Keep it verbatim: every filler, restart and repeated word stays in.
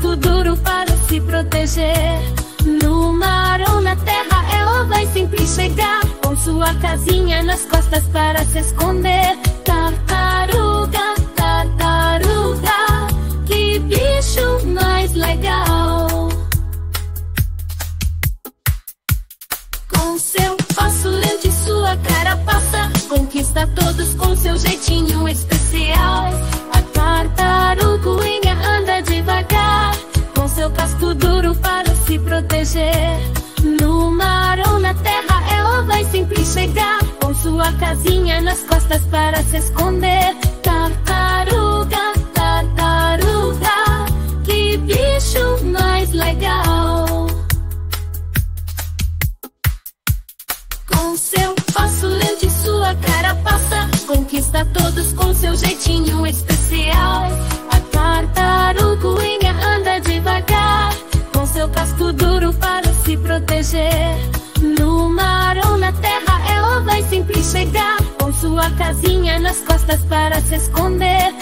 casco duro para se proteger. No mar ou na terra ela vai sempre chegar, com sua casinha nas costas para se esconder. Tartaruga, tartaruga, que bicho mais legal. Com seu passo lento e sua carapaça, conquista todos com seu jeitinho especial. A tartaruguinha anda devagar, com seu casco duro para se proteger. No mar ou na terra ela vai sempre chegar, com sua casinha nas costas para se esconder. Tartaruga, tartaruga, que bicho mais legal. Com seu passo lento e sua carapaça, conquista todos com seu jeitinho especial. A tartaruguinha anda devagar, com seu casco duro para se proteger. No mar ou na terra ela vai sempre chegar, com sua casinha nas costas para se esconder.